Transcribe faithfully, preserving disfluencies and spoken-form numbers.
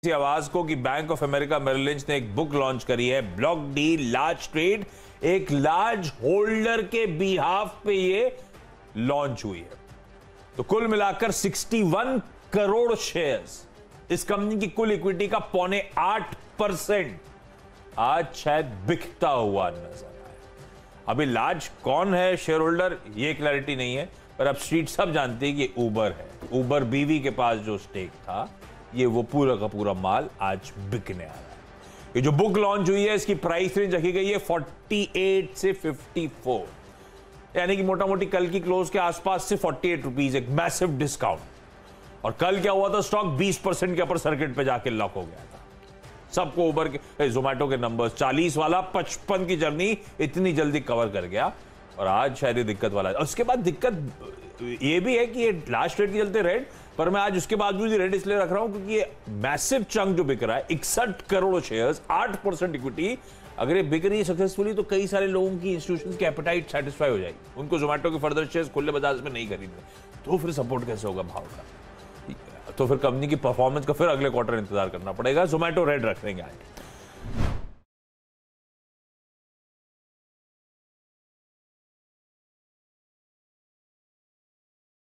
इसी आवाज को कि bank of America Merrill Lynch ने एक बुक लॉन्च करी है, ब्लॉक डी लार्ज ट्रेड। एक लार्ज होल्डर के बिहाफ पे ये लॉन्च हुई है। तो कुल मिलाकर इकसठ करोड़ शेयर्स, इस कंपनी की कुल इक्विटी का पौने आठ परसेंट आज शायद बिकता हुआ नजर आए। अभी लार्ज कौन है शेयर होल्डर, ये क्लैरिटी नहीं है, पर अब स्ट्रीट सब जानते हैं कि उबर है। उबर बीवी के पास जो स्टेक था, ये वो पूरा का पूरा माल आज बिकने आ रहा है। ये जो बुक लॉन्च हुई है, इसकी प्राइस रेंज रखी गई है अड़तालीस से चौवन, यानी कि मोटा मोटी कल की क्लोज के आसपास से अड़तालीस रुपीस, एक मैसिव डिस्काउंट। और कल क्या हुआ था, स्टॉक बीस परसेंट के अपर सर्किट पे जाके लॉक हो गया था। सबको उबर के, जोमेटो के नंबर्स, चालीस वाला पचपन की जर्नी इतनी जल्दी कवर कर गया। और आज शायद ये दिक्कत वाला है। उसके बाद दिक्कत ये भी है कि ये लास्ट रेट के चलते रेड, पर मैं आज उसके बाद भी रेड इसलिए रख रहा हूं क्योंकि ये मैसिव चंक जो बिक रहा है, इकसठ करोड़ शेयर्स, आठ परसेंट इक्विटी, अगर ये बिक रही है सक्सेसफुली तो कई सारे लोगों की, इंस्टीट्यूशंस की एपेटाइट सेटिस्फाई हो जाएगी। उनको जोमेटो के फर्दर शेयर्स खुले बाजार में नहीं खरीदने, तो फिर सपोर्ट कैसे होगा भाव का? तो फिर कंपनी की परफॉर्मेंस का फिर अगले क्वार्टर इंतजार करना पड़ेगा। जोमेटो रेड रख देंगे आज।